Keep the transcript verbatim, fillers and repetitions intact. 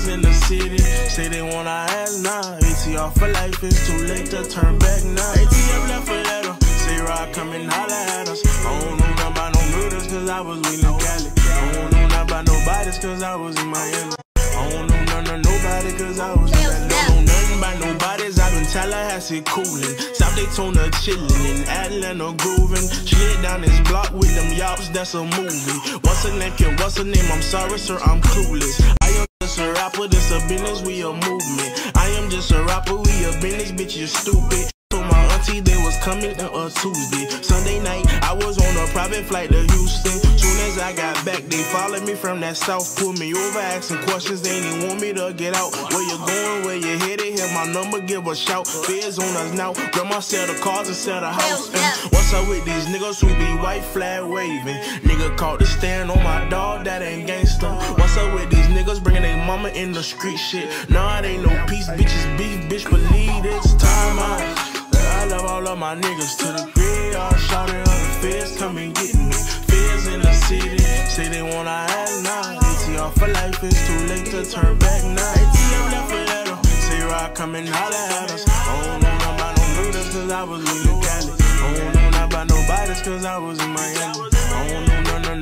in the city. Say they wanna ask now. A T R for life, it's too late to turn back now. A T F left a letter. Say Rod come and holla at us. I don't know nothing about no murders cause I was leaning Cali. I don't know nothing about nobody's cause I was in Miami. I don't know nothing of nobody cause I was in Miami. Don't know nothing about nobody's. I've been Tallahassee coolin', South Daytona chillin', in Atlanta groovin'. Slid down this block with them yops, that's a movie. What's her name, kid? What's her name? I'm sorry, sir, I'm clueless. I am just a rapper, this a business, we a movement. I am just a rapper, we a business, bitch, you stupid. Told my auntie they was coming on a Tuesday. Sunday night, I was on a private flight to Houston. Soon as I got back, they followed me from that south. Pulled me over, asking questions, they didn't want me to get out. Where you going, where you headed? Hit my number, give a shout. Feds on us now, grandma sell the cars and sell the house. And what's up with these niggas who be white flag waving? Nigga caught the stand on my dog, that ain't gangsta. What's up with these niggas bringing their mama in the street shit? Nah, it ain't no peace, bitches beef, bitch, believe it's time out. I love all of my niggas to the graveyard, shouting on the feds, come and get me. Feds in the city, say they wanna ask now. A T R for life, it's too late to turn back now. A T F left a letter, say Rod come and holla at us. I don't know nothing about no murders cause I was leaving Cali. I don't know nothing about nobody's cause I was in Miami. I don't know nothing